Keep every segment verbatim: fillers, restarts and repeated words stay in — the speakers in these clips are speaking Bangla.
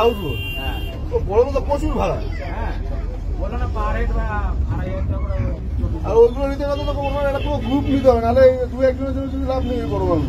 হাউস বোট বড় তো প্রচুর ভাড়া। আর ওইগুলো নিতে গেলে তো একটা পুরো গ্রুপ নিতে হবে, নাহলে দু একজনের জন্য যদি লাভ নেই বড় মানুষ।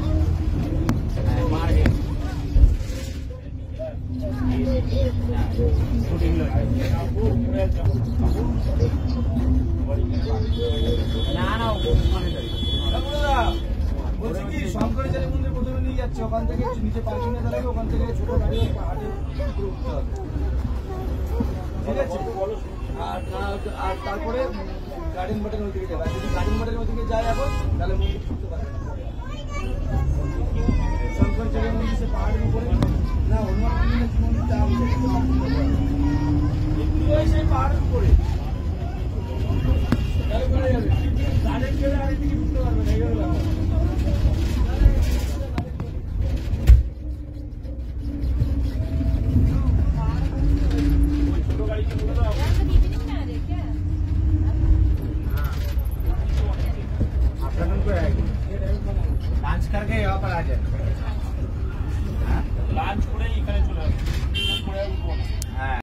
বলছি কি শঙ্করাচার্য মন্দির প্রথমে নিয়ে যাচ্ছে, ওখান থেকে নিচে পার্কিং এ দাঁড়াবে, ওখান থেকে ছোট গাড়ি হাটে উঠতে হবে, ঠিক আছে? আর আর তারপরে গার্ডেন বাটের ওই দিকে যাবে। যদি গার্ডেন বাটের ওই দিকে যায় এখন, তাহলে মন্দির ঢুকতে পারবে না। শঙ্করাচার্য মন্দির সে পাহাড়ের উপরে না, হনুমান মন্দিরটা সেই পাহাড়ের উপরে গার্ডেন গেলে আরেক দিকে ঢুকতে পারবে না। लंच करके यहाँ पर आ जाए, लंच করে এখানে চলে আসবে।